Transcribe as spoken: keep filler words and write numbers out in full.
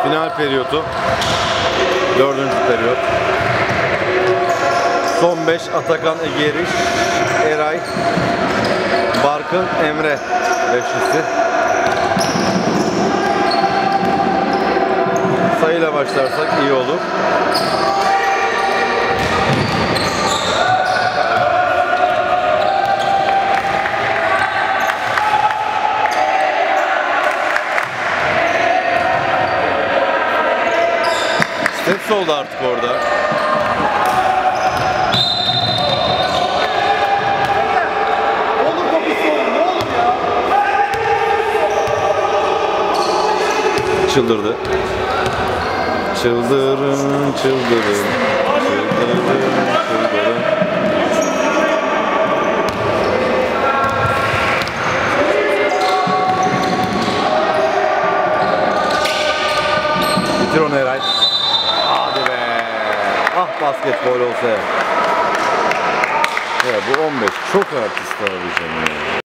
Final periyodu. Dördüncü periyot. Son beş Atakan, Ege Eriş, Eray, Barkın, Emre beşlisi. Sayıyla başlarsak iyi olur. Steps oldu artık orada. Çıldırdı. Çıldırın, çıldırın, çıldırın, çıldırın. Bitir onu Eray. Hadi be. Ah basketbol olsa ya. Ya bu on beş çok artist abicim ya.